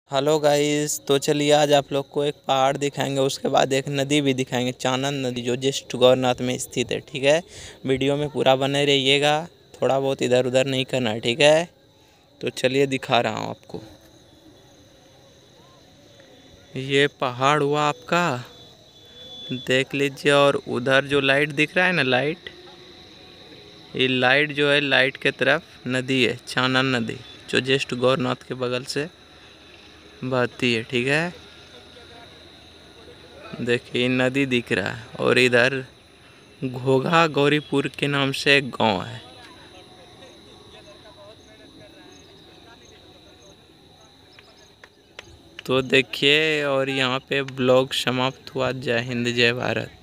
Hello guys, तो चलिए आज आप लोग को एक पहाड़ दिखाएंगे। उसके बाद एक नदी भी दिखाएंगे, चानन नदी, जो जस्ट गौरनाथ में स्थित है। ठीक है, वीडियो में पूरा बने रहिएगा, थोड़ा बहुत इधर उधर नहीं करना है। ठीक है, तो चलिए दिखा रहा हूँ आपको। ये पहाड़ हुआ आपका, देख लीजिए। और उधर जो लाइट दिख रहा है ना, लाइट, ये लाइट जो है, लाइट के तरफ नदी है, चानन नदी, जो जस्ट गौरनाथ के बगल से बहती है। ठीक है, देखिए नदी दिख रहा है। और इधर घोघा गौरीपुर के नाम से एक गांव है। तो देखिए, और यहाँ पे ब्लॉग समाप्त हुआ। जय हिंद, जय भारत।